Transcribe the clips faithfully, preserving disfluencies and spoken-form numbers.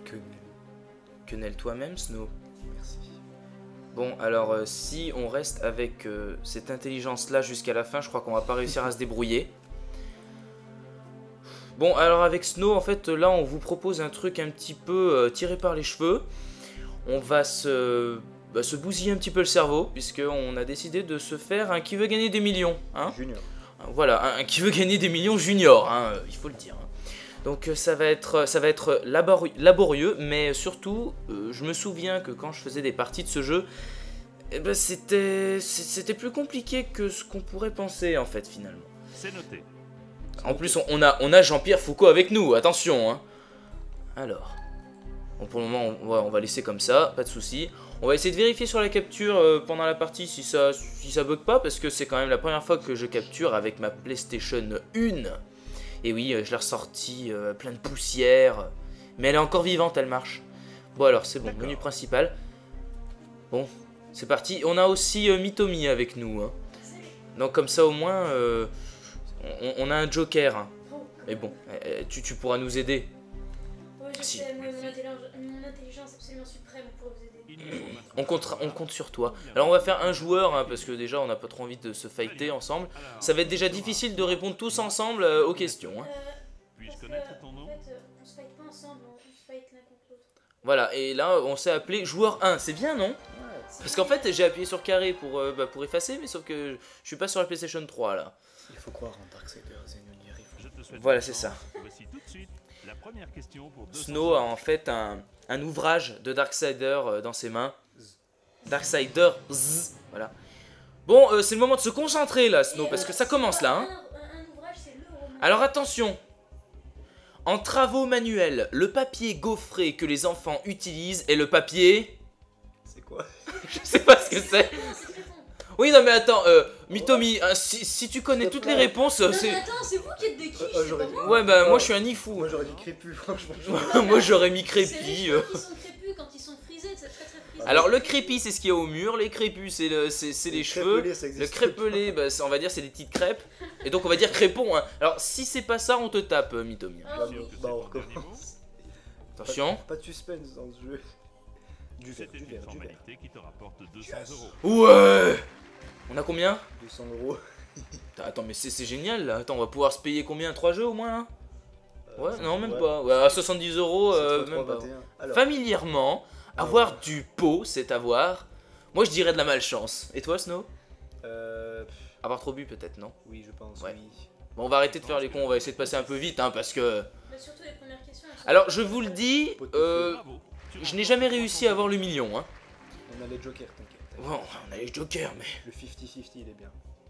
Que Quenelle toi-même, Snow. Merci. Bon, alors euh, si on reste avec euh, cette intelligence-là jusqu'à la fin, je crois qu'on va pas réussir à se débrouiller. Bon, alors avec Snow, en fait, là, on vous propose un truc un petit peu euh, tiré par les cheveux. On va se, bah, se bousiller un petit peu le cerveau, puisqu'on a décidé de se faire un qui veut gagner des millions. Hein, Junior. voilà, un, un qui veut gagner des millions junior, hein, euh, il faut le dire. Hein. Donc euh, ça va être, ça va être laborieux, laborieux mais surtout, euh, je me souviens que quand je faisais des parties de ce jeu, eh ben, c'était c'était plus compliqué que ce qu'on pourrait penser, en fait, finalement. C'est noté. En plus, on, on a, on a Jean-Pierre Foucault avec nous, attention, hein. Alors, bon, pour le moment, on, ouais, on va laisser comme ça, pas de souci. On va essayer de vérifier sur la capture euh, pendant la partie si ça, si ça bug pas, parce que c'est quand même la première fois que je capture avec ma PlayStation un. Et oui, euh, je l'ai ressortie euh, plein de poussière, mais elle est encore vivante, elle marche. Bon alors, c'est bon, menu principal. Bon, c'est parti. On a aussi euh, Mitomi avec nous, hein. Donc comme ça, au moins... Euh, On, on a un joker, hein. Mais bon, euh, tu, tu pourras nous aider. Ouais, je Si. sais, moi, mon, intelligence, mon intelligence absolument suprême pour vous aider. On compte, on compte sur toi. Alors on va faire un joueur, hein, parce que déjà on n'a pas trop envie de se fighter ensemble. Ça va être déjà difficile de répondre tous ensemble euh, aux questions. Hein. Euh, Puis-je parce connaître que, ton nom? En fait, euh, on se fight pas ensemble, on, on se fight l'un contre l'autre. Voilà, et là on s'est appelé joueur un. C'est bien, non? Parce qu'en fait j'ai appuyé sur carré pour, euh, bah, pour effacer, mais sauf que je suis pas sur la PlayStation trois là. Il faut croire en Darksiders et Nunir. Je te souhaite Voilà, bonne c'est chance. ça. Voici tout de suite la première question pour deux cents Snow a en fait un, un ouvrage de Darksider euh, dans ses mains. Darksider, zzz, voilà. Bon, euh, c'est le moment de se concentrer là, Snow, Et, parce euh, que ça c'est commence pas là. Hein. Un, un, un ouvrage, c'est le roman. Alors attention. En travaux manuels, le papier gaufré que les enfants utilisent est le papier... C'est quoi? Je sais pas ce que c'est. Non, c'est très bon. Oui, non mais attends, euh, Mitomi, hein, si, si tu connais toutes les réponses, euh, Non, mais c'est... attends, c'est vous qui êtes des quiches, Euh, c'est j'aurais pas dit- moi. Ouais, bah moi je suis un nifou. Moi j'aurais dit Crépu, franchement. Moi j'aurais mis C'est les crépi. cheveux euh. qui sont crépus quand ils sont frisés, c'est très très frisé. Alors le crépi c'est ce qu'il y a au mur, les crépus c'est le, c'est, c'est les cheveux. Crépelé, ça Le existe crépelé, bah, c'est- on va dire c'est des petites crêpes. Et donc on va dire crépon. Hein. Alors si c'est pas ça, on te tape, euh, Mitomi. Ah, Bah, oui. que c'est bah, on ton dernier recommence. Attention. Pas de suspense dans ce jeu. Du verre, C'était du une verre, du verre. formalité qui te rapporte deux cents euros. Ouais. On a combien? deux cents euros. Attends, mais c'est, c'est génial là. Attends, on va pouvoir se payer combien? trois jeux au moins là? Ouais, Euh, non, même ouais. pas. Ouais, à soixante-dix euros, euh, C'est même trois, pas. vingt et un. Alors, Familièrement, avoir du pot, c'est avoir. Moi je dirais de la malchance. Et toi, Snow? euh, pff, Avoir trop bu peut-être, non? oui, je pense, Ouais. oui. Bon, on va arrêter de faire les cons, on va essayer de passer un peu vite, hein, parce que... Mais surtout les premières questions. elles sont- Alors, je vous le dis, euh, Bravo. Tu je n'ai jamais réussi à avoir le million, hein. On a les jokers, t'inquiète. Bon, on a les jokers, mais... Le cinquante cinquante, il est bien.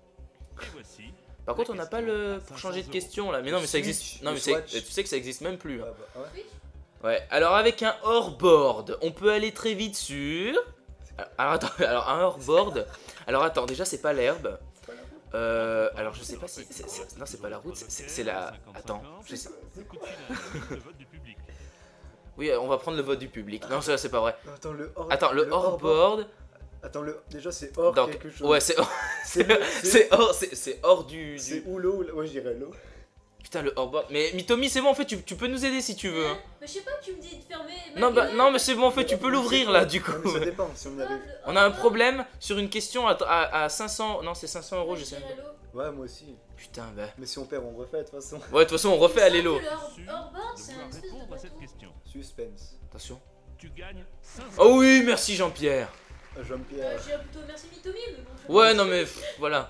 Et voici. Par contre, on n'a pas le... pour changer de question, là. Mais non, mais ça existe... Switch, Non, le mais c'est- Swatch. tu sais que ça existe même plus, Ouais, hein. bah, ouais. Switch. Ouais, alors avec un hors-board, on peut aller très vite sur... Alors, attends, alors un hors-board... Alors attends, déjà, c'est pas l'herbe. C'est pas la route. Euh... Alors, je sais pas si... c'est- c'est- Non, c'est pas la route, c'est- c'est c'est la... Attends, je sais... Le coup de fil à la ligne de vote du public. Oui, on va prendre le vote du public. Non, ça, c'est pas vrai. Non, Attends, le hors. Attends, le hors-board... Attends, le. Déjà, c'est hors Donc, quelque chose. ouais, c'est hors... C'est- C'est hors... C'est c'est hors du... C'est du... ou l'eau, ou la- ouais, je dirais l'eau. Putain, le hors-board... Mais Mitomi, c'est bon, en fait, tu, tu peux nous aider si tu veux, hein. Mais je sais pas, tu me dis de fermer. ma Non, bah, gueule. non, mais c'est bon, en fait, tu peux l'ouvrir, là, du coup. Non, mais ça dépend si on y Hop, arrive. le On a un hors-bord. problème sur une question à, à, à cinq cents... Non, c'est cinq cents euros, Moi, je je sais dirais même pas. l'eau. Ouais, moi aussi. Putain, bah... Mais si on perd, on refait de toute façon. Ouais, de toute façon, on refait à Il me l'élo. semble que le hors- Sûr hors-board, de c'est vouloir un espèce de répondre à cette bateau. question. Suspense. Attention. Tu gagnes cinq cents. Oh oui, merci Jean-Pierre. Ah, Euh, Jean-Pierre. Je dirais plutôt merci Mitomi, mais bon. je- Ouais, non, mais pff, voilà.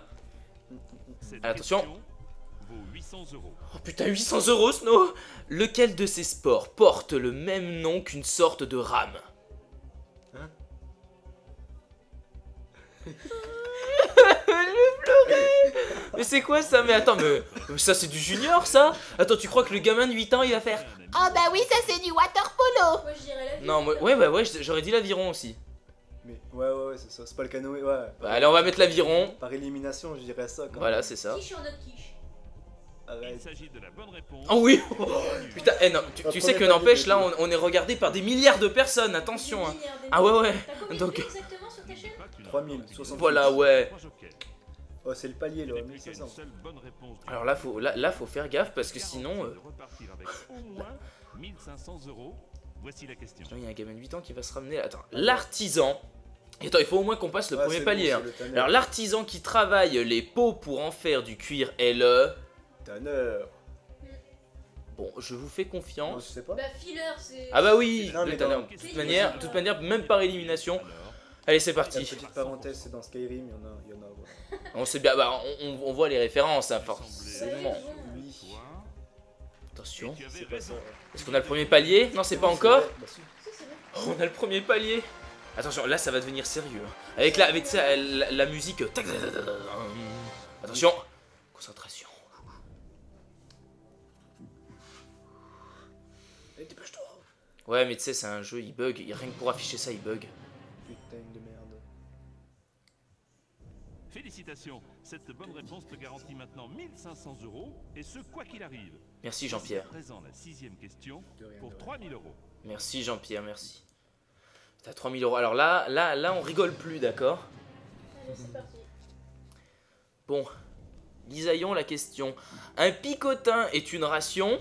Cette Attention. question vaut huit cents euros. Oh putain, huit cents euros, Snow. Lequel de ces sports porte le même nom qu'une sorte de rame? Hein? Je vais pleurer. Mais c'est quoi ça? Mais attends, mais ça c'est du junior ça? Attends, tu crois que le gamin de huit ans il va faire? Oh bah oui, ça c'est du water polo. Moi, je dirais la vie. Non, moi, ouais, bah ouais, j'aurais dit l'aviron aussi. Mais ouais, ouais, ouais, c'est ça. C'est pas le canoë, ouais. Bah, allez, on va mettre l'aviron. Par élimination, je dirais ça quand Voilà, même. c'est ça. Quiche en notre quiche. Il Arrête. s'agit de la bonne réponse. Oh oui. Putain, eh non, tu, La tu sais que première n'empêche, partie là, de on, on est regardé par des milliards de personnes, attention. Des Hein. milliards, des Ah ouais, ouais. T'as combien Donc- de vues exactement sur ta chaîne? trois mille soixante. Voilà, ouais. Trois jokers. Oh, c'est le palier Il là, n'est plus mille qu'à cinq une cents. seule bonne réponse. Alors là, faut, là, là, faut faire gaffe parce que sinon. euh, De repartir avec au moins mille cinq cents euros. Voici la question. Il y a un gamin de huit ans qui va se ramener. Attends, l'artisan. Attends, il faut au moins qu'on passe le Ah, premier c'est palier. bon, hein. c'est le tanner. Alors, l'artisan qui travaille les peaux pour en faire du cuir est le. Tanner. Bon, je vous fais Non, confiance. je sais pas. Bah, filler, c'est. Ah bah oui, Non, le mais tanner. dans- De toute manière, de toute manière, même par élimination. Alors, Allez, c'est La parti. petite parenthèse, c'est dans Skyrim, il y en a. Il y en a ouais. On sait bien, bah, on, on- on voit les références, hein, Ça y est, forcément. bon. Oui. toi, Attention. tu avais C'est pas ça. raison. ouais. Est-ce qu'on a le premier palier? Non, c'est pas Oui, encore. vrai. Bah, si. Si, c'est vrai. Oh, on a le premier palier. Attention, là ça va devenir sérieux. Avec la, avec ça, la, la musique. tac, tac, tac, tac, tac. Attention. Concentration. Allez, dépêche-toi. Ouais, mais tu sais, c'est un jeu, il bug. Rien que pour afficher ça, il bug. Putain de merde. Félicitations, cette bonne réponse te garantit maintenant mille cinq cents euros, et ce quoi qu'il arrive. Merci Jean-Pierre. Voici à présent la sixième question De rien, pour de rien. trois mille euros. Merci Jean-Pierre, merci. T'as trois mille euros. Alors là, là, là, on rigole plus, d'accord? Allez, c'est parti. Bon. Lisaillon, la question. Un picotin est une ration?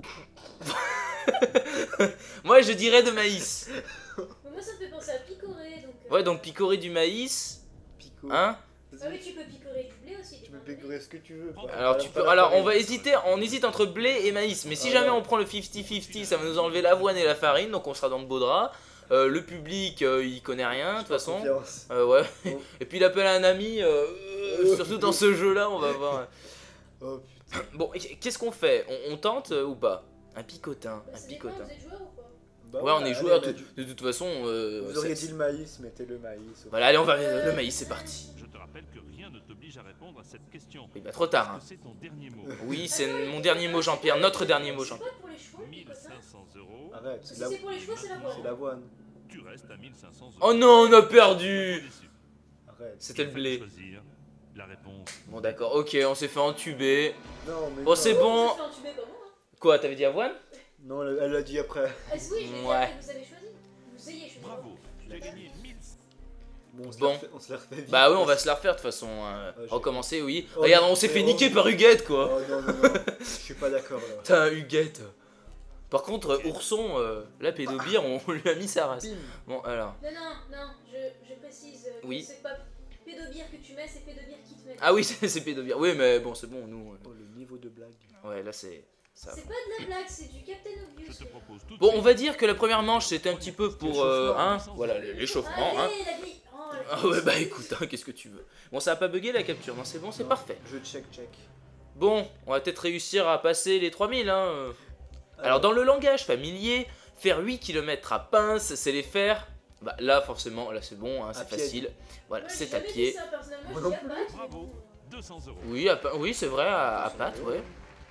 Moi, je dirais de maïs. Mais moi, ça me fait penser à picorer, donc. euh, Ouais, donc picorer du maïs. Pico. Hein? Ah oui, tu peux picorer du blé aussi. Tu peux picorer ce que tu veux. quoi. Alors, Pas- tu pas peux, la alors on farine. va hésiter, on hésite entre blé et maïs. Mais si Ah jamais ouais. on prend le cinquante cinquante, ça va nous enlever l'avoine et la farine, donc on sera dans le beau drap. Euh, le public, euh, il connaît rien de toute Pas façon. confiance. Euh, ouais. Oh. Et puis il appelle un ami, euh, euh, surtout dans ce jeu-là, on va voir. Oh putain. Bon, qu'est-ce qu'on fait? on, on tente euh, ou pas? Un picotin, Bah, un ça dépend, picotin. vous êtes joueur ou pas? Bah Ouais, on est allez, joueurs, on a de, du- de toute façon. euh, Vous auriez c'est- dit le maïs, mettez le maïs. Voilà, allez, on va le maïs, c'est parti. Je te rappelle que rien ne t'oblige à répondre à cette question. Oui, bah trop tard. Parce Hein. que c'est ton dernier mot. Oui, c'est Attends, mon dernier mot, Jean-Pierre, notre dernier mot, C'est Jean-Pierre. pas pour les chevaux, le mille picotin? cinq cents euros. Arrête, c'est Si la... c'est pour les chevaux, c'est la c'est voile. l'avoine. Tu restes à mille cinq cents euros. Oh non, on a perdu. Déçu. Arrête. C'était le Il fallait blé. choisir la réponse. Bon, d'accord, ok, on s'est fait entuber. Non, mais. Bon, non. c'est Oh, bon. vous êtes fait entuber comme moi, hein. Quoi, t'avais dit avoine? Non, elle elle l'a dit après. Ah, oui, je vais dire Ouais. que vous avez choisi. Vous ayez choisi. Bravo, tu as gagné mille. Bon, on se Bon. la refait- on se la refait vite. Bah oui, on va se la refaire de toute façon. hein. Ah, j'ai- Recommencer, oui. Oh, Regarde, on mais- s'est fait mais niquer oh. par Huguette, quoi. Oh non, non, non. Je suis pas d'accord là. Putain, Huguette. Par contre, euh, Ourson, euh, la pédobire, on lui a mis sa race. Bim. Bon, alors. Non, non, non, je, je précise. euh, que Oui. C'est pas pédobire que tu mets, c'est pédobire qui te met. Ah oui, c'est c'est pédobire. Oui, mais bon, c'est bon, nous. Oh, le niveau de blague. euh, Ouais, là, c'est. Ça. C'est pas de la blague, c'est du Captain Je Obvious. te propose tout de Bon, suite on va dire que la première manche, c'était un petit peu pour. euh, L'échauffement. hein, voilà, l'échauffement. Hein. Allez, la vie. Oh, la Ah ouais, bah écoute, hein, qu'est-ce que tu veux. Bon, ça a pas bugué la capture, non, c'est bon, c'est Non. parfait. Je check, check. Bon, on va peut-être réussir à passer les trois mille, hein. euh. Alors, dans le langage familier, faire huit kilomètres à pince, c'est les faire. Bah là, forcément, là c'est bon, hein, À c'est pied. facile. Voilà, Moi, j'ai c'est à jamais dit pied. ça, personnellement, Moi je dis non à plus. Pâques, mais Bravo. bon. deux cents euros. Oui, à pa- oui c'est vrai, à, à Pâtes, ouais.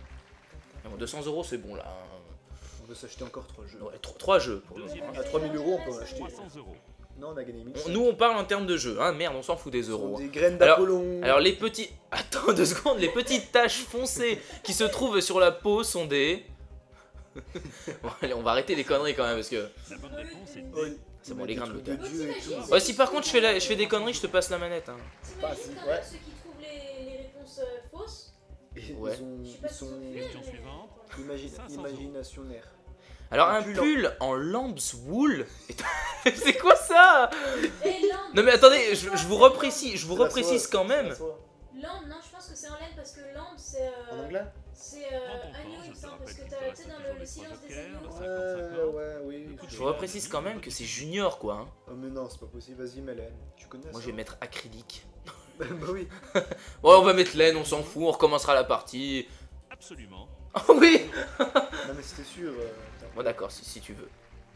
Bon, deux cents euros, c'est bon là. On veut s'acheter encore trois jeux. Ouais, tro- trois jeux pour le Deuxième moment. À trois mille euros, on peut en acheter. trois cents euros. Non, on a gagné mille. On- Nous, on parle en termes de jeux, hein. Merde, on s'en fout des Ce sont euros. hein. des graines Alors- d'Apollon. Alors, les petits. Attends deux secondes, les petites taches foncées qui se trouvent sur la peau sont des. Bon, allez, on va arrêter les conneries quand même parce que. La bonne réponse est Oh, C'est il bon, met les des grains de trucs local. de Dieu et tout. Ouais, si par contre je fais, la- je fais des conneries, je te passe la manette. Hein. Pas T'imagines si, quand ouais. même ceux qui trouvent les, les réponses euh, fausses? Ils Ouais. ont, Je sais ils pas si sont sont Question suivante. imagine, cinq cents euros. imaginationnaires. Alors, Un un pull pull en lamb's wool. C'est quoi ça? Et lambe. Non, mais attendez, je, je vous reprécise, je vous C'est la reprécise soie, quand c'est la même. soie. Lambe, non, je pense que c'est en laine parce que lambe c'est. euh, En anglais C'est euh, Prends ton temps, agneau, je il me te semble, parce rappelle que qu'il t'as, te tu reste sais, dans toujours le, le les silence trois des jokers, agneaux. cinquante, Ouais, cinquante. ouais, oui. Je vous reprécise quand même que c'est junior quoi. hein. Oh, mais non, c'est pas possible. Vas-y, Mélène. Tu connais Moi ça je vais mettre acrylique. Bah oui. Ouais, on va mettre laine, on s'en fout, on recommencera la partie. Absolument. Oh oui. Non, mais c'était sûr. euh, attends, Bon, d'accord, si, si tu veux.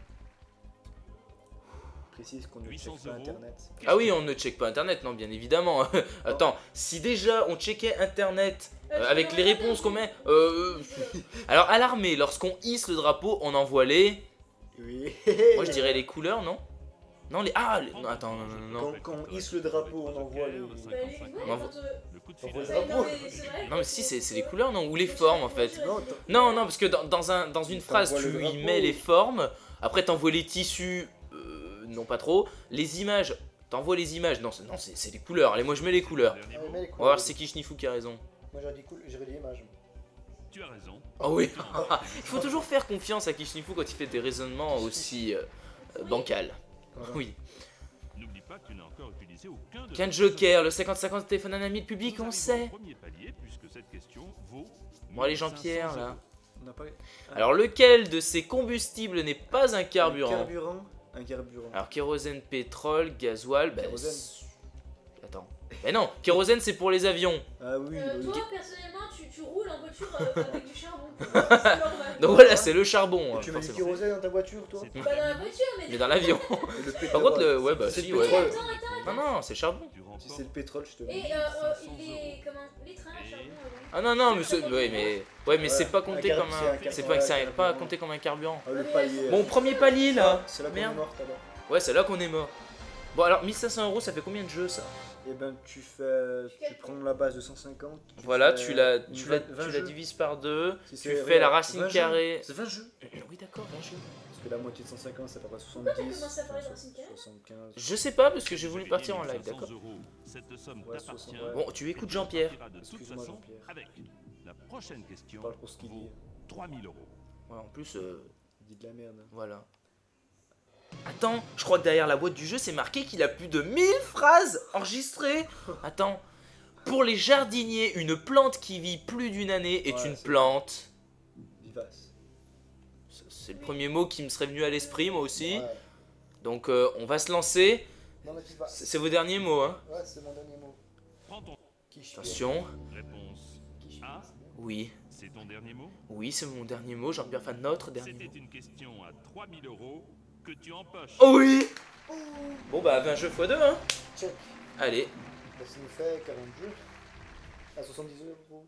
précise qu'on ne huit cents check pas euros. internet. Ah oui, on ne check pas internet, non, bien évidemment. Attends, si déjà on checkait internet euh, avec les réponses qu'on met. Euh, alors, à l'armée, lorsqu'on hisse le drapeau, on envoie les. Oui. Moi je dirais les couleurs, non? Non, les. Ah, les... non, attends, non, non, non. Quand, quand on hisse le drapeau, on envoie les. Bah, les- ouais, On quand, euh, Le coup de On fil. voit à- ça. bah, non, mais c'est vrai Non, mais que si, c'est c'est les ouais. couleurs, non? Ou les formes en fait. Non, attends. Non, non, parce que dans, dans, un, dans une phrase, T'envoies tu le y drapeau. mets les formes, après t'envoies les tissus, euh, non pas trop, les images, t'envoies les images, non, c'est- non c'est c'est les couleurs, allez, moi je mets les couleurs. Dernier Ah, mot. mais les On va voir couleurs. si c'est qui Schnifou qui a raison. Moi j'aurais dit cool, j'aurais dit image. Tu as raison. Oh oui. Il faut toujours faire confiance à Kishnifu quand il fait des raisonnements aussi euh, euh, bancals. Voilà. Oui. N'oublie pas que tu n'as encore utilisé aucun de Qu'un tes joker, le cinquante cinquante téléphone à un ami de public, Nous on arrivons sait. au premier palier, puisque cette question vaut Bon allez mille cinq cents Jean-Pierre là. euros. On n'a pas. Ah, Alors lequel de ces combustibles n'est pas un Un carburant? carburant. Un carburant. Alors kérosène, pétrole, gasoil, bah... Kérosène. c'est- Attends. Mais non, kérosène c'est pour les avions. Ah oui, Euh, logique. toi, personnellement, tu, tu roules en voiture euh, avec du charbon. C'est normal. Donc voilà, c'est le charbon. Et hein, tu mets du forcément. kérosène dans ta voiture, toi? C'est Pas dans la voiture, mais. Mais dans l'avion. Et le pétrole. Par contre, le... ouais bah C'est si, le ouais. pétrole. Attends, attends. Non, non, c'est charbon. Tu Si remportes c'est le pétrole, je te Et dis. euh, euh, cinq cents les, comment, les trains à charbon, euh, Ah non, non, mais c'est... Ouais, mais, ouais, mais Ouais, c'est pas un compté car- comme c'est un un... car- C'est pas, c'est ouais, pas pas carburant. compté comme un carburant. Ah, le palier. Bon, premier palier là. C'est là qu'on est Merde. mort, alors. Ouais, c'est là qu'on est mort. Bon alors, mille cinq cents euros, ça fait combien de jeux ça? Et ben, tu fais. Tu prends la base de cent cinquante. tu Voilà, fais tu la, une tu la, vingt- vingt tu la jeux. divises par deux. Si Tu c'est- fais regarde, la racine vingt jeux. carrée. C'est vingt jeux. Oui, d'accord, vingt jeux. Parce que la moitié de cent cinquante, ça fait pas Pourquoi t'as soixante-dix. commencé à parler de racine carrée soixante-quinze. Je sais pas parce que j'ai voulu gagné partir en mille live, cinq cents d'accord. euros. Cette somme Ouais, t'appartient. soixante, ouais. Bon, tu écoutes Et tu Jean-Pierre. repartiras de toute Excuse-moi, façon Jean-Pierre. avec la prochaine question Parle pour ce qu'il dit. vaut trois mille euros. Ouais, en plus, euh, Il dit de la merde. voilà. Attends, je crois que derrière la boîte du jeu, c'est marqué qu'il a plus de mille phrases enregistrées. Attends. Pour les jardiniers, une plante qui vit plus d'une année est Ouais, une c'est plante. Vivace. C'est le premier mot qui me serait venu à l'esprit, moi aussi. Ouais. Donc, euh, on va se lancer. Non, mais vivace. C'est c'est vos derniers mots, hein. Ouais, c'est mon dernier mot. Prends ton Quiche. Attention. réponse. A, Oui, c'est ton dernier mot. oui, c'est mon dernier mot. Jean-Pierre Fan, notre dernier C'était mot. une question à trois mille euros que tu empoches. Oh oui. Bon bah vingt jeux fois deux, hein. Check. Allez. Bah, ça nous fait quarante jeux. À soixante-dix euros.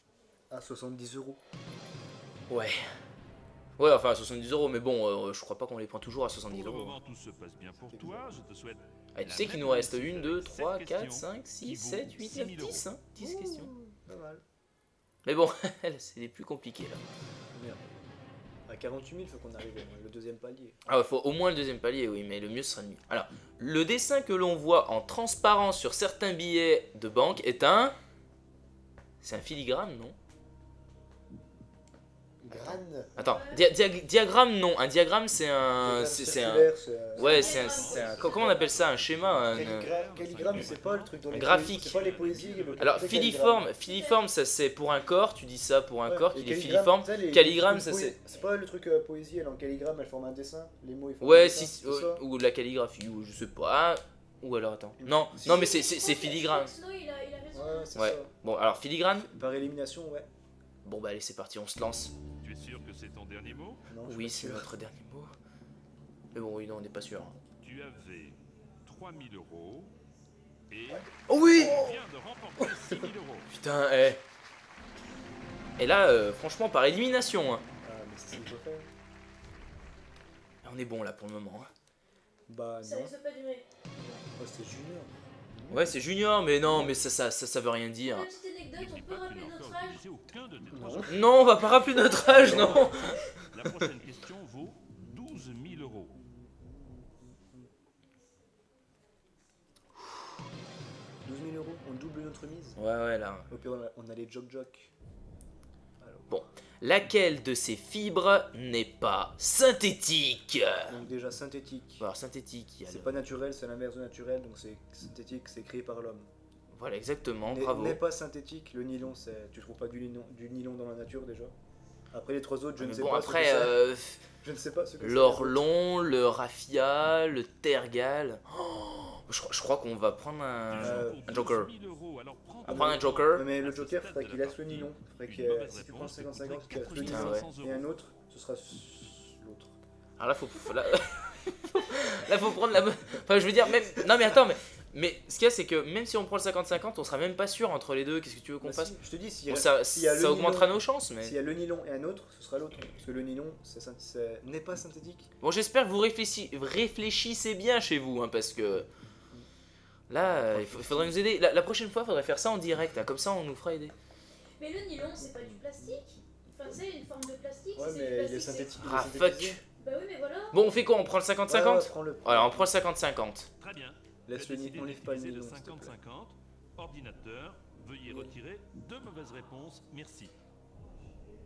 À soixante-dix euros. Ouais. Ouais, enfin à soixante-dix euros, mais bon, euh, je crois pas qu'on les prend toujours à soixante-dix Pour le euros. moment, tout se passe bien pour toi. Je te souhaite. Allez, tu la sais qu'il même nous reste réussite une, deux, avec trois, cette quatre, question cinq, qui six, vaut sept, huit, six neuf, mille dix, hein. dix Ouh, questions. Pas mal. Mais bon, c'est les plus compliqués là. Merde. À quarante-huit mille, faut qu'on arrive au deuxième palier. Ah, il faut au moins le deuxième palier, oui, mais le mieux ce sera le mieux. Alors, le dessin que l'on voit en transparent sur certains billets de banque est un... C'est un filigrane, non? Grane. Attends, dia- dia- diagramme, non. Un diagramme, c'est un... C'est c'est un... Circulaire, c'est, euh, Ouais, c'est un, c'est un... Comment on appelle ça? Un schéma un, Calligra- Calligramme, c'est pas le truc dans un les graphique. poésies, c'est pas les poésies. le- Alors, le filiforme, filiforme, ça c'est pour un corps, tu dis ça pour un Ouais, corps et qui est calligramme, filiforme. tu sais, les- Calligramme, les ça poé- c'est... C'est pas le truc euh, poésie, elle en calligramme, elle forme un dessin. Les mots ils forment un Ouais, dessin, si, c'est ou, ça. ou de la calligraphie, ou je sais pas. Ou alors, attends. Non, Si, non si. mais c'est c'est- c'est filigrane. Sinon, il a, il a raison. Ouais, c'est Ouais. ça. Bon, alors filigrane. Par élimination, ouais. Bon bah allez, c'est parti, on se lance. Tu es sûr que c'est ton dernier mot? Non, je suis Oui, pas c'est sûr. notre dernier mot. Mais bon, oui, non, on n'est pas sûr. Tu avais trois mille euros et Oh oui. tu viens de remporter six mille euros. Putain, eh. Et là, euh, franchement, par élimination, hein. Ah, mais c'est ce qu'il faut faire. On est bon là pour le moment. hein. Bah Ça non. risque pas durer. Oh, c'est Junior. Ouais, c'est junior, mais non, mais ça, ça, ça, ça veut rien dire. Une petite anecdote, on N'oublie peut pas que tu rappeler n'as notre encore âge. utilisé aucun de tes Non. trois jeux. Non, on va pas rappeler notre âge, non. La prochaine question vaut douze mille euros. douze mille euros, on double notre mise. Ouais, ouais, là. Au pire, on a, on a les Jock Jock. Laquelle de ces fibres n'est pas synthétique? Donc, déjà synthétique. Bon, alors synthétique, il y a C'est le- pas naturel, c'est l'inverse de naturel, donc c'est synthétique, c'est créé par l'homme. Voilà, exactement, N'est- bravo. N'est pas synthétique, le nylon, c'est tu trouves pas du nylon, du nylon dans la nature déjà. Après les trois autres, je Mais ne sais bon, pas après, ce que c'est. euh, Je ne sais pas ce que c'est. l'orlon, le raffia, le tergal. Oh, je, crois- je crois qu'on va prendre un, Euh, un joker. douze mille euros, alors prends On ton va prendre un temps. joker. Ouais, mais À le ce joker, stade faudrait de qu'il la laisse le partie, nylon. Faudrait une qu'il mauvaise si tu prends réponse te cinquante coûterait cinquante, qu'il y a le Putain, nylon. ouais. quatre mille cinq cents Et un euros. autre, ce sera l'autre. Alors là, faut, faut- là, là, faut prendre la bonne. Enfin, je veux dire, même. Non, mais attends, mais, mais ce qu'il y a, c'est que même si on prend le cinquante cinquante, on sera même pas sûr entre les deux. Qu'est-ce que tu veux qu'on Bah, fasse? si, je te dis, s'il y Bon, a, ça, s'il y a le ça augmentera nylon- nos chances, mais. s'il y a le nylon et un autre, ce sera l'autre. Parce que le nylon, c'est syn- c'est- n'est pas synthétique. Bon, j'espère que vous réfléchi- réfléchissez bien chez vous, hein, parce que. Là, euh, il faut- il faudrait nous aider. La, la prochaine fois, il faudrait faire ça en direct, hein, comme ça on nous fera aider. Mais le nylon, c'est pas du plastique. Enfin, c'est une forme de plastique. Ouais, si c'est mais du il est plastique, c'est- synthétique. il est Ah, fuck. synthétisé. Bah oui, mais voilà. Bon, on fait quoi? On prend le cinquante Ouais, cinquante? ouais, prends-le. Voilà, on prend le cinquante cinquante. Très bien. Laisse Tu as le décidé nylon, enlève pas le d'utiliser nylon. le s'il te cinquante plaît. cinquante. Ordinateur, veuillez retirer deux mauvaises réponses. Merci.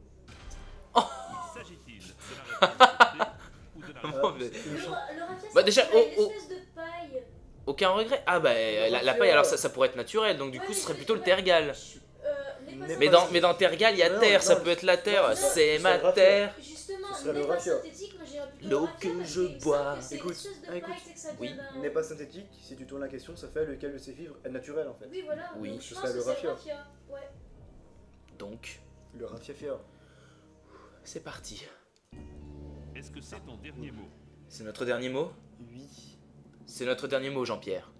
S'agit-il de la réponse D ou de la Bon, réponse mais- C? Le, le raffia, Bah, ça déjà, ressemble à oh, une oh. espèce de paille. Aucun regret. Ah bah la, la paille, alors ça, ça pourrait être naturel, donc du Ouais, coup ce mais serait je- plutôt le ouais. tergal. Euh, n'est pas Mais Mais synthétique. dans, mais dans tergal, il y a Non, terre, ça non, peut être la terre, non, c'est non, ma c'est le terre. Justement, Ce serait n'est le pas raffia. synthétique, moi j'irais plutôt L'eau au raffia que parce je qu'il me semble bois. que c'est une Écoute, espèce de ah, écoute. paille, c'est que ça Oui. vient d'un- N'est pas synthétique, si tu tournes la question, ça fait lequel de ces fibres est naturel en fait. Oui, voilà, Oui, donc ce je serait pense le que c'est raffia. le raffia. Ouais. Donc, Le raffia. c'est parti. Est-ce que c'est ton dernier mot? C'est notre dernier mot. Oui. C'est notre dernier mot, Jean-Pierre.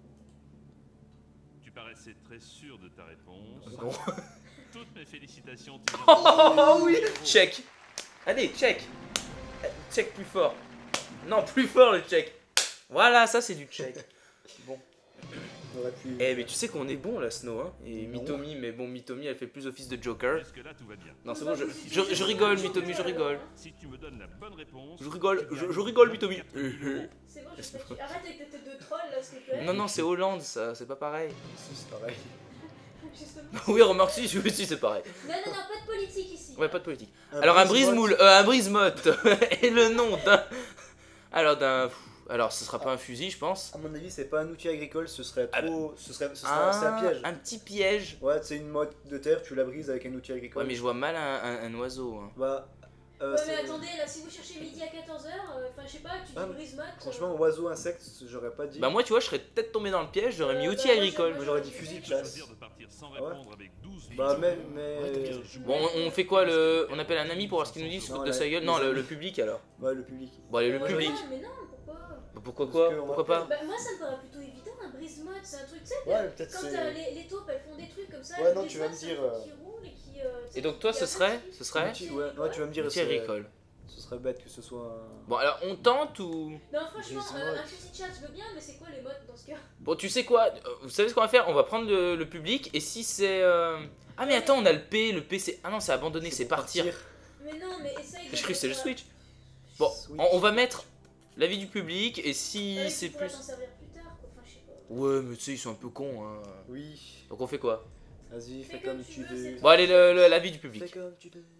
Tu paraissais très sûr de ta réponse. Non. Toutes mes félicitations. tu viens de Oh remporter oui, dix euros. check. Allez, check. Euh, Check plus fort. Non, plus fort le check. Voilà, ça c'est du check. Bon. On aurait pu. Eh mais tu sais qu'on est bon là, Snow, hein. Et Non. Mitomi, mais bon, Mitomi elle fait plus office de Joker. Jusque-là, tout va bien. Non, c'est bon, je, je, je rigole, Mitomi, je rigole. Si tu me donnes la bonne réponse. Je rigole, tu je, gagnes je rigole, Mitomi. vingt-quatre mille euros. C'est bon, je suis fatiguée. Arrête avec tes têtes de troll là, s'il te plaît. Non, non, c'est Hollande ça, c'est pas pareil. Si, c'est pareil. Justement. Oui, remarque, si, si, si, c'est pareil. Non, non, non, pas de politique ici. Ouais, pas de politique. Alors un brise-moule, euh, un brise-motte. Et le nom d'un... Alors d'un... Alors ce sera pas un fusil, je pense. À mon avis, c'est pas un outil agricole, ce serait Ah trop. Ce serait. Ce serait Ah, c'est un piège. un petit piège. Ouais, c'est une motte de terre, tu la brises avec un outil agricole. Ouais, mais je vois mal un, un- un oiseau. hein. Bah. euh, Ouais, c'est- mais attendez, là, si vous cherchez midi à quatorze heures, enfin, je sais pas, tu Ah, dis brise-motte. Franchement, oiseau, insecte, j'aurais pas dit. Bah moi, tu vois, je serais peut-être tombé dans le piège, j'aurais mis Euh, outil bah, moi, agricole. Moi, j'aurais dit fusil de chasse. Choisir de partir sans Ah ouais répondre avec douze mille Bah, mais. euros. mais... Bon, on, on fait quoi le... On appelle un ami pour voir ce qu'il nous dit, se Non, foutre de la- sa gueule. les Non, le, amis. le public alors. Ouais, le public. Bon, allez, le Euh, public. non, mais non, pourquoi Bah, pourquoi Parce quoi que on Pourquoi va- pas Bah, moi, ça me paraît plutôt évident, un brise-motte, c'est un truc, tu sais, Ouais, mais peut-être quand c'est. euh, les, les taupes, elles font des trucs comme ça. Ouais, les non, tu vas me brise-mottes, c'est dire, un truc euh, qui roule et qui, euh, tu sais, Et donc toi, qui ce a serait pas de- Ce serait Outil, ouais, ouais, tu vas me dire. Outil c'est- agricole. Ce serait bête que ce soit un. Bon, alors on tente ou... Non, franchement, Brise-motte. euh, un fusil de chasse, je veux bien, mais c'est quoi les mottes dans ce cas? Bon, tu sais quoi euh, Vous savez ce qu'on va faire? On va prendre le, le public et si c'est... euh, Ah mais attends, on a le P, le P c'est... Ah non, c'est abandonné, c'est pour partir. Mais non, mais essaye de. Je cru que c'est le mettre, switch. Bon, Switch. on, on va mettre l'avis du public et si euh, c'est tu pourras plus... t'en servir plus tard, quoi. Enfin, je sais pas. Ouais, mais tu sais, ils sont un peu cons, hein. Oui. Donc on fait quoi? Vas-y, fais Fais comme comme tu tu veux, veux. c'est Bon, allez, le- le- l'avis du Fais public. comme tu veux.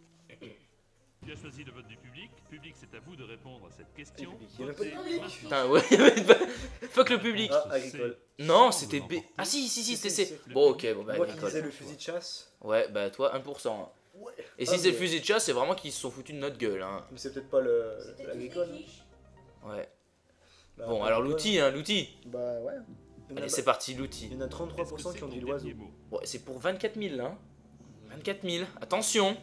Tu as choisi le vote du public. Public, c'est à vous de répondre à cette question. public. Il y en a pas de Votez public. maintenant. Putain, ouais, fuck le public. Ah, agricole. Non, c'était B. Ah si, si, si, Si, c'était si, C. si. Bon, ok, bon, bah Moi qui disais agricole. le fusil de chasse. Ouais, bah toi, un pour cent. Ouais. Et Ah, si c'est le mais- fusil de chasse, c'est vraiment qu'ils se sont foutus de notre gueule, hein. Mais c'est peut-être pas le C'est peut-être l'agricole. une quiche. Ouais. Bah, Bon, pas alors l'agricole. l'outil, hein, l'outil. Bah ouais. Il y en a- Allez, c'est parti, Il l'outil. y en a trente-trois pour Est-ce cent que qui ont c'est dit ton l'oiseau. dernier mot? Ouais, c'est pour vingt-quatre mille, hein. vingt-quatre mille. Attention,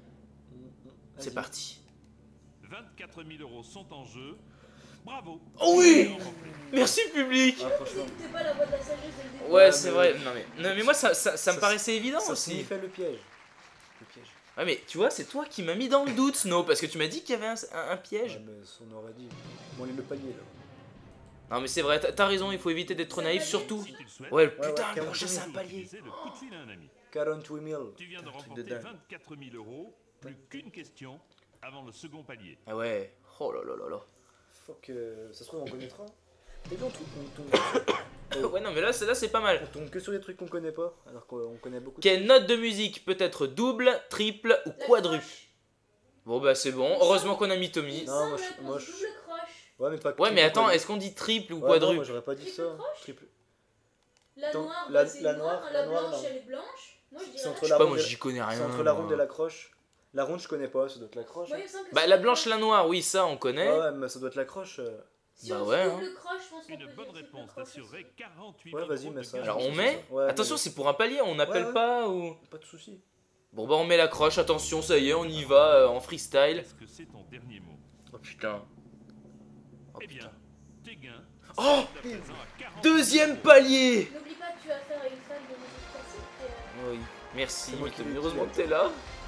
c'est Vas-y. parti. vingt-quatre mille euros sont en jeu. Bravo. Oh oui. Tu as remporté. Merci, public. Ah, Vous franchement. écoutez pas la voix de la sagesse dès le début. Ouais, Ouais, c'est mais- vrai. Non mais, non, mais moi, ça, ça, ça me Ça- paraissait évident Ça aussi. signifie le piège. Le piège. Ouais, mais tu vois, c'est toi qui m'as mis dans le doute, Snow, parce que tu m'as dit qu'il y avait un, un- un piège. Ouais, mais on aurait dit. Bon, le palier là. Non, mais c'est vrai, t'as t'as raison, il faut éviter d'être trop C'est un naïf, palier. surtout. Si tu le souhaites, Ouais, Ouais, putain, ouais, le quarante prochain, c'est un tu peux palier. utiliser le coup de fil à un ami. quarante-huit mille. Tu viens de truc de remporter dingue. vingt-quatre mille euros. Plus qu'une question avant le second palier. Ah ouais. Oh là là là là. Fuck, euh, ça se trouve on connaîtra. Et bien on tombe, on tombe- Ouais, non, mais là, c'est là, c'est pas mal. on tombe que sur des trucs qu'on connaît pas, alors qu'on connaît beaucoup. de- Quelle note de musique peut être double, triple ou La quadruple? croche. Bon, bah, c'est bon. Heureusement qu'on a mis Tommy. Il Non, semble moi, je- qu'on moi, dit je- double croche. Ouais, mais pas. Ouais, mais attends, triple, est-ce qu'on dit triple ou ouais, non, quadruple? moi j'aurais pas dit Triple ça. croche Triple. La Attends, noire, la- bah, c'est la noire, noire, la la noire, blanche, non. elle est blanche. Moi, je C'est dirais entre Je sais la pas, ronde moi, et- j'y connais rien. C'est entre la moi. ronde et la croche. La ronde je connais pas, ça doit être la croche. Moi, il me semble que Bah, c'est la la blanche, la noire, oui, ça, on connaît. Ouais, ouais, mais ça doit être la croche. euh. Si Bah on ouais, dit hein. double croche, je pense qu'on Une peut dire bonne triple réponse croche t'assurerait aussi. quarante-huit Ouais, mille vas-y, euros mets de ça. gain. Alors, on c'est met ça. Ouais, Attention, mais- c'est pour un palier, on n'appelle Ouais, ouais. pas ou. Pas de soucis. Bon, bah, on met la croche, attention, ça y est, on y va euh, en freestyle. Est-ce que c'est ton dernier mot? Oh putain. Oh Eh bien, putain. tes gains Oh, s'élèvent à présent à quarante deuxième mille euros. palier. N'oublie pas que tu as affaire à une fan de musique classique. euh, Oui, merci, C'est moi qui Mitomi. l'ai dit, Heureusement hein. que t'es là.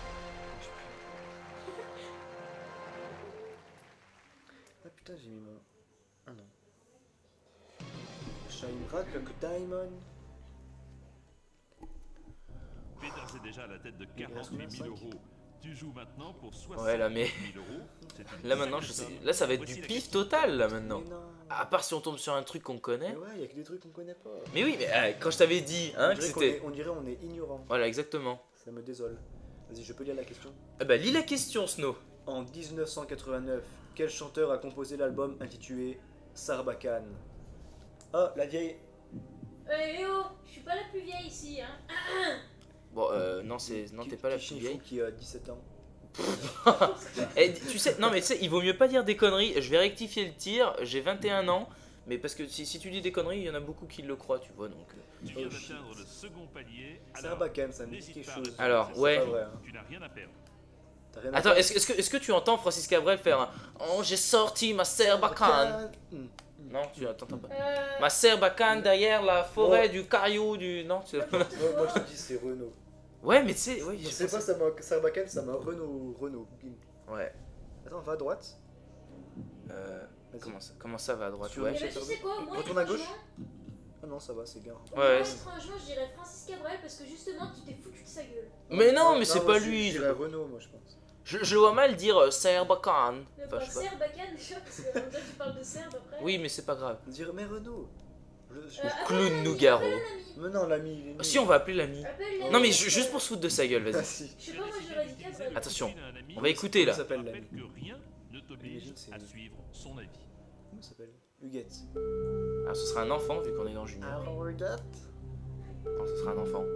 Ah putain, j'ai mis mon. Ah non. Shine Rock, like Diamond. Tu es d'ores et déjà à la tête de Il reste quarante-huit mille cinq. euros. Tu joues maintenant pour Ouais, là, mais- soixante mille euros. C'est une Là maintenant, je sacrée sais. somme. Là, ça va être Voici du la pif question. total là maintenant. Mais non. À part si on tombe sur un truc qu'on connaît. Mais ouais, y'a que des trucs qu'on connaît pas. Mais oui, mais euh, quand je t'avais dit hein, on, que dirait qu'on c'était. est, on dirait on est ignorant. Voilà, exactement. Ça me désole. Vas-y, je peux lire la question. Ah bah, lis la question, Snow. En mille neuf cent quatre-vingt-neuf, quel chanteur a composé l'album intitulé Sarbacane? Ah, la vieille. Eh oh, je suis pas la plus vieille ici, hein. Bon, euh, non, c'est non, t'es pas la plus vieille. Qui a dix-sept ans. Et tu sais, non mais tu sais, il vaut mieux pas dire des conneries. Je vais rectifier le tir. J'ai vingt et un ans, mais parce que si, si tu dis des conneries, il y en a beaucoup qui le croient, tu vois. Donc. Tu viens d'atteindre le second palier. Sarbacane, ça me dit quelque chose. Alors, C'est ouais. pas vrai, hein. Tu n'as rien à perdre. T'as rien à Attends, faire. est-ce est-ce que est-ce que tu entends Francis Cabrel faire un Oh, j'ai sorti ma Sarbacane? Hmm. Non, tu t'entends pas. Euh... Ma Sarbacane derrière la forêt Oh. du caillou du non. tu- Moi, moi, je te dis, c'est Renault. Ouais, mais tu sais, oui. Je sais pas, ça m'a Sarbacane, ça m'a Renault. Renault. Bim. Ouais. Attends, va à droite. Euh, Vas-y. comment ça, comment ça va à droite? Tu Ouais. Eh ben, tu sais quoi, moi, Retourne à gauche. étrangement- Ah non, ça va, c'est gare. moi, Ouais. étrangement, je dirais Francis Cabrel parce que justement, tu t'es foutu de sa gueule. Mais non, mais c'est moi, pas je- lui. Je dirais Renault, moi, je pense. Je, je le vois mal dire euh, Sarbacane. Le Enfin, pas je sais pas. Serbacane déjà, parce que en fait, tu parles de Serbe après. Oui, mais c'est pas grave. Dire, mais Renault. Je- je- Euh, appelle Clown un ami, Nougaro. appelle un ami. Mais non, l'ami, il est nul. Si, on va appeler l'ami. Appelle l'ami. Non, mais ju- juste pour se foutre de sa gueule, Ah, vas-y. si. Je sais pas, moi j'aurais dit Cabrel. Attention, on va écouter là. Comment s'appelle Rappelle l'ami? que rien ne t'oblige Imagine, c'est- à suivre son avis. Comment ça s'appelle? Huguette. Alors, ce sera un enfant vu qu'on est dans Junior. Huguette. Non, ce sera un enfant.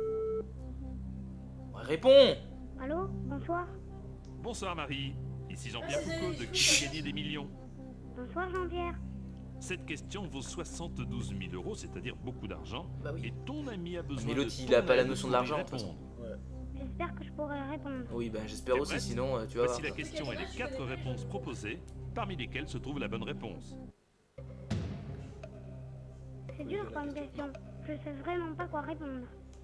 Ouais, réponds. Allô, bonsoir. Bonsoir Marie, ici Jean-Pierre Ah, c'est Foucault Zaï, de je Qui vous va gagner des millions. Bonsoir Jean-Pierre. Cette question vaut soixante-douze mille euros, c'est-à-dire beaucoup d'argent. Bah oui. Et ton ami a besoin Mais de l'autre, il ton a pas la avis notion de pour lui l'argent, de toute façon. répondre. J'espère que je pourrai répondre. Oui, ben j'espère T'es aussi, prête? sinon euh, tu vas Voici voir. la question et les quatre réponses proposées, parmi lesquelles se trouve la bonne réponse. C'est dur comme question. Je sais vraiment pas quoi répondre.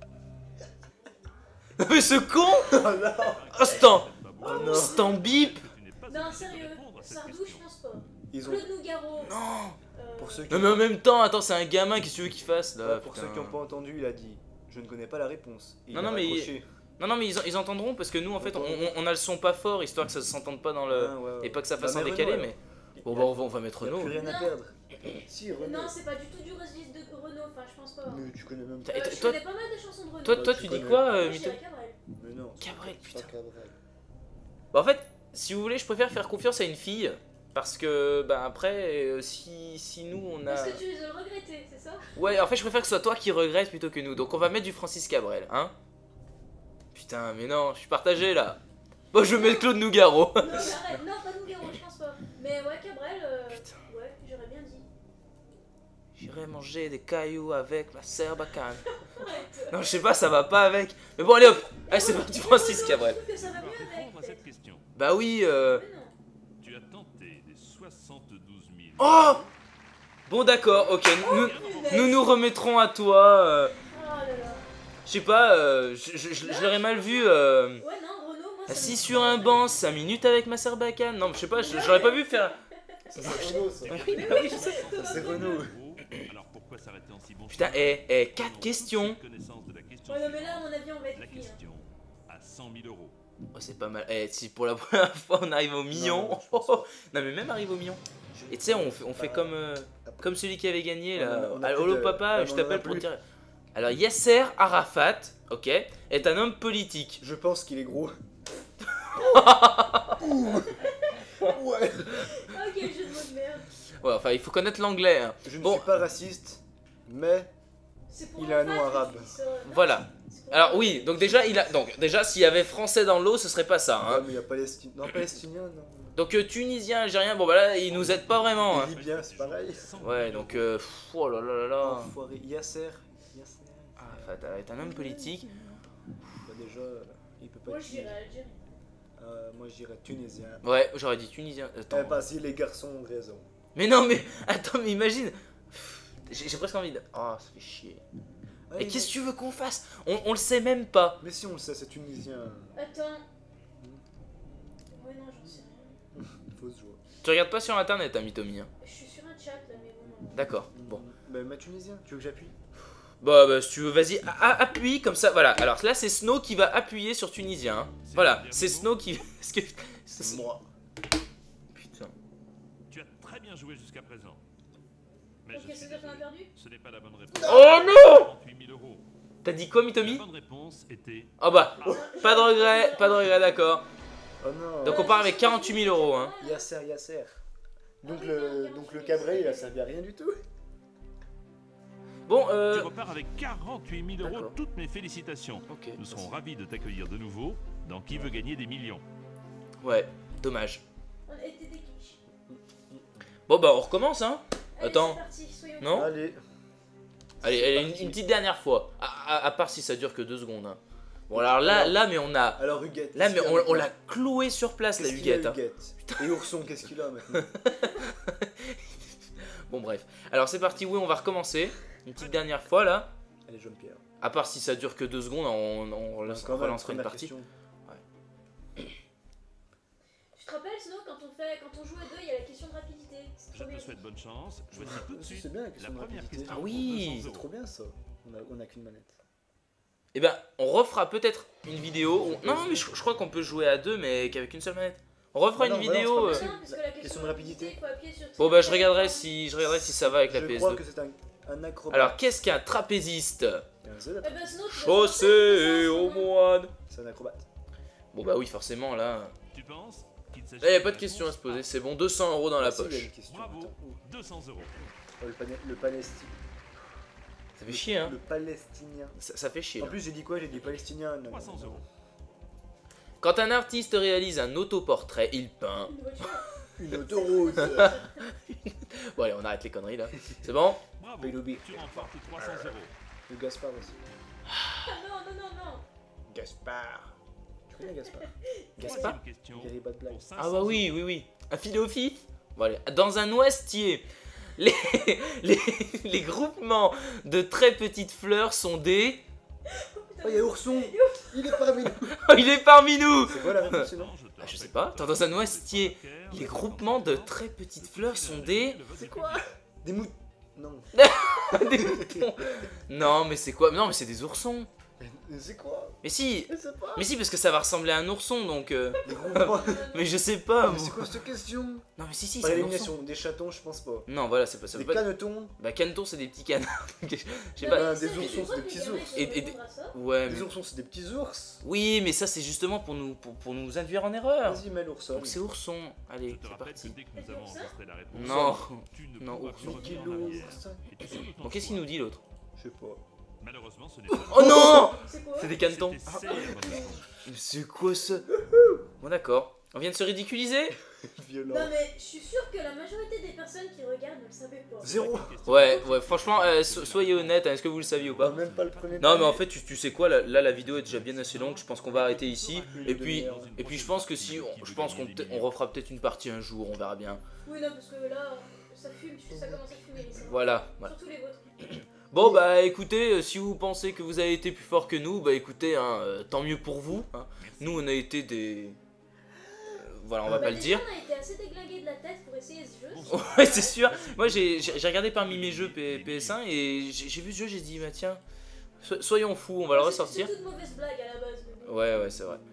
Mais ce con. Oh non. Oh, c'est un... Oh non. c'est un bip. Que tu n'es pas Non, obligé de sérieux, répondre à cette Sardou, question. je pense pas. Ils ont. Claude Nougaro. Non. euh, Pour ceux qui Non, mais en même temps, attends, c'est un gamin, qu'est-ce que tu veux qu'il fasse là? Ouais, pour putain. ceux qui n'ont pas entendu, il a dit je ne connais pas la réponse. Et Non, il non, a mais il- raccroché. Non, non, mais ils, ils entendront parce que nous en fait on, on- on a le son pas fort histoire que ça s'entende pas dans le. Ah, ouais, ouais. Et pas que ça fasse Bah, un mais décalé, Renault, mais. alors. Bon, Il bah, a- on va, on va mettre il a Renault. plus rien à Non. perdre. Si, Renault. Non, c'est pas du tout du registre de Renault, enfin, je pense pas. Mais tu connais même T'as- pas. et Euh, toi- je toi- connais pas mal de chansons de Renault. Toi, toi, tu tu dis connais. quoi, euh, Moi, je Mito? dirais Cabrel. Mais non. c'est Cabrel, pas putain. Cabrel. Bah, en fait, si vous voulez, je préfère faire confiance à une fille parce que, bah, après, euh, si, si nous on a. Parce que tu les as regrettés, c'est ça? Ouais, en fait, je préfère que ce soit toi qui regrette plutôt que nous. Donc, on va mettre du Francis Cabrel, hein? Putain, mais non, je suis partagé là. Bon, je mets le Claude Nougaro. Non, mais arrête, non, pas Nougaro, je pense pas. Mais ouais, Cabrel, euh, Putain. ouais, j'aurais bien dit. J'irai manger des cailloux avec ma Sarbacane. Arrête. Non, je sais pas, ça va pas avec. Mais bon, allez hop. Allez, c'est parti, Francis Renault, Cabrel. Je trouve que ça va Tu vas mieux répondre à avec. cette question. Bah oui, euh. Mais non. Tu as tenté des soixante-douze mille. Oh! Bon, d'accord, ok. Nous, nous nous remettrons à toi. euh, Oh là là. Je sais pas, euh, je, je, je- je l'aurais mal vu. Euh, Ouais, non, Renault, moi ça assis me- sur un banc, cinq minutes avec ma Sarbacane. Non, je sais pas, je- j'aurais pas vu faire. C'est Renault, ça. Oui, bah oui, je sais. C'est Renault. Alors pourquoi s'arrêter en si bon Putain, chemin? eh, eh, quatre Prenons questions. toute connaissance de la question Ouais, non, mais là, à suivante. mon avis, on va être La cuit. hein. question à cent mille euros. Oh, c'est pas mal. Eh, si pour la première fois on arrive au million. Non, non, je pense pas. Non, mais même arrive au million. Et tu sais, on fait, on fait comme, euh, comme celui qui avait gagné là. On a- on a Ah, plus Holo de- papa, ouais, je mais on en a t'appelle pour te plus. dire. Alors, Yasser Arafat, ok, est un homme politique. Je pense qu'il est gros. Ouais. Ah, quel jeu de mots de merde. Ouais, enfin, il faut connaître l'anglais. hein. Je ne Bon. suis pas raciste, mais C'est pour Il a un nom fan que arabe. tu dis ça. Non, Voilà. c'est pour Alors un oui, fan. donc déjà, il a, donc déjà, s'il y avait français dans l'eau, ce serait pas ça. ouais, Hein. mais il y a palestinien. Non, palestinien, non. Donc euh, tunisien, algérien, bon bah là, il nous aide pas vraiment. Hein. Et libyen, c'est pareil. Ouais, donc euh, pff, oh là là là là. Enfoiré. Yasser. Yasser. Arafat est un homme politique. Bah déjà, euh, il peut pas Moi, être je dirais tunisien. Algérie. Euh, moi, je dirais tunisien. Ouais, j'aurais dit tunisien. Attends. Eh, pas si les garçons ont raison. Mais non, mais attends, mais imagine. Pff, J'ai j'ai presque envie de. Oh, ça fait chier. Ouais, Et mais- qu'est-ce que tu veux qu'on fasse on, on le sait même pas. Mais si on le sait, c'est tunisien. Attends. Ouais, non, j'en sais rien. Fausse joie. Tu regardes pas sur internet, hein, Mitomi. Hein. Je suis sur un chat là, mais bon. D'accord, bon. Bah, mais tunisien, tu veux que j'appuie? Bah, bah, si tu veux, vas-y, a- a- appuie comme ça. Voilà, alors là, c'est Snow qui va appuyer sur tunisien. hein. Voilà, c'est Snow qui. Parce que. C'est moi. Putain. Tu as très bien joué jusqu'à présent. Mais Ok, je suis c'est-à-dire qu'on a désolé, perdu? ce n'est pas la bonne réponse. Oh non trente-huit mille euros. T'as dit quoi, La Mitomi? bonne réponse était Oh bah, pas de regret, pas de regret, d'accord. Oh non. Donc on part avec quarante-huit mille euros. Hein. Yasser, Yasser. Donc le, donc le Cabré, il a servi à rien du tout. Bon, Tu euh... repars avec quarante-huit mille euros. D'accord. Toutes mes félicitations. Ok. Nous serons ravis de t'accueillir de nouveau dans Qui veut gagner des millions. Ouais, dommage. On était des quiches. Bon bah on recommence hein. Allez, Attends. c'est parti, soyons Non. Allez. Allez, C'est allez une, parti. une petite dernière fois. À, à- à part si ça dure que deux secondes. Hein. Bon alors là, Alors- là mais on a... Alors Huguette. Là qu'est-ce mais qu'il on, a on maintenant l'a cloué sur place la Qu'est-ce qu'il a, Huguette. Hein. Huguette Et Ourson, qu'est-ce qu'il a maintenant? Bon bref. Alors c'est parti, oui on va recommencer. Une petite dernière fois là. Allez, Jean-Pierre. À part si ça dure que deux secondes, on, on relance- Quand même, relancera une première partie. question. Tu te rappelles, sinon, quand on, fait, quand on joue à deux, il y a la question de rapidité. C'est Je trop bien. te souhaite bonne chance. Choisis tout de Si, suite c'est bien la la question de première rapidité. question. Ah oui. pour deux C'est cents trop bien ça. On a, on a qu'une manette. Et ben on refera peut-être une vidéo. où- Non mais je, je crois qu'on peut jouer à deux mais qu'avec une seule manette. On refera Non, une non, bah non, vidéo. c'est euh, pas Non, parce que la question, question de de rapidité. rapidité, il faut appuyer sur Bon bah je regarderai si je regarderai si ça va avec la Je P S crois deux. que c'est un, un acrobat. Alors qu'est-ce qu'un trapéziste? Un Z, Eh ben, sinon, tu vas Chaussée sortir, au ça, moine. c'est un acrobate. Bon bah oui forcément là. Tu penses qu'il s'agit Là y a de pas de la question à se réponse poser, c'est bon, deux cents euros dans la Ah, si, il y a poche. une question. Bravo. Attends. A, deux cents euros. Oh, le, Palais- le Palestine. Ça fait chier hein. Le Palestinien. Ça, ça fait chier. En là. plus, j'ai dit quoi? J'ai dit Palestinien. Non, trois cents non, non. euros. Quand un artiste réalise un autoportrait, il peint. Une voiture. Une autoroute. Bon allez on arrête les conneries là. C'est bon? Bravo. Bélobi. Tu remportes trois cents euros. Le Gaspard aussi. Ah non, non, non, non. Gaspard. Tu connais Gaspard? Gaspard? Troisième question. Il n'y avait pas de blague. Pour cinq Ah cents bah oui, oui, oui. Un filet au fif. Bon, allez. Dans un noisetier, les, les, les groupements de très petites fleurs sont des... Oh, il y a Ourson. Il est parmi nous. Oh, il est parmi nous. C'est quoi la réponse sinon? euros. Ah, je sais pas. Attends, dans un noisetier, les groupements de très petites fleurs sont des... C'est quoi? Des moutons. Non. des moutons. Non, mais c'est quoi? Non, mais c'est des oursons. Mais c'est quoi? Mais si. Je sais pas. Mais si, parce que ça va ressembler à un ourson, donc... euh, Des groupements. Mais je sais pas, Mais moi. c'est quoi cette question? Non, mais si, si, Par c'est un ourson. élimination, des chatons, je pense pas. Non, voilà, c'est pas ça. Des veut pas- canetons. Bah, caneton, c'est des petits canards. Je sais Non, pas. Bah, mais des ça, oursons, je c'est crois des que petits les gamins, ours. ils Et- et- répondront à ça. Ouais, Des mais... oursons, c'est des petits ours. Oui, mais ça, c'est justement pour nous, pour, pour nous induire en erreur. Vas-y, mets l'ourson. Donc c'est ourson. Je Allez, te c'est rappelle que parti. dès que nous avons enregistré la réponse, Non. tu ne Non, pourras ours. plus revenir Mickey en arrière. l'ours. Et tu sais de ton Bon, qu'est-ce qu'il choix. nous dit l'autre? Je sais pas. Malheureusement, ce n'est pas. Oh non! C'est quoi? C'est des canetons. C'était C, la bonne réponse. Mais c'est quoi ça? Bon d'accord. On vient de se ridiculiser? Violent. Non, mais je suis sûre que la majorité des personnes qui regardent ne le savaient pas. Zéro. Ouais, ouais, franchement, euh, so- soyez honnête, hein, est-ce que vous le saviez ou Bah, pas? même pas le premier. Non mais en fait tu, tu sais quoi, là, là, la vidéo est déjà bien assez longue, je pense qu'on va arrêter ici. Et puis, et puis je pense que si, on, je pense qu'on peut- on refera peut-être une partie un jour, on verra bien. Oui, non, parce que là, ça fume, ça commence à fumer. les Voilà, voilà. Surtout les vôtres. Bon bah écoutez, euh, si vous pensez que vous avez été plus fort que nous, bah écoutez, hein, euh, tant mieux pour vous. Hein. Nous on a été des... euh, voilà, on va Bah, pas le déjà, dire. On a été assez déglingués de la tête pour essayer ce jeu. Ouais c'est sûr. Moi j'ai j'ai- j'ai regardé parmi mes jeux P- PS un et j'ai j'ai vu ce jeu, j'ai dit bah tiens, so- soyons fous, on va le C'est- ressortir. C'est toute mauvaise blague à la base. mais bon. Ouais ouais c'est vrai.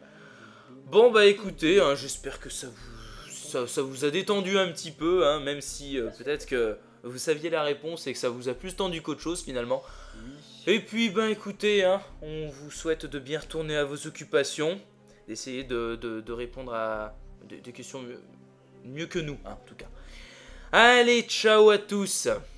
Bon bah écoutez, hein, j'espère que ça vous, ça, ça vous a détendu un petit peu, hein, même si euh, peut-être que vous saviez la réponse et que ça vous a plus tendu qu'autre chose finalement. Et puis ben écoutez, hein, on vous souhaite de bien retourner à vos occupations, d'essayer de, de- de répondre à des, des questions mieux, mieux que nous, hein, en tout cas. Allez, ciao à tous!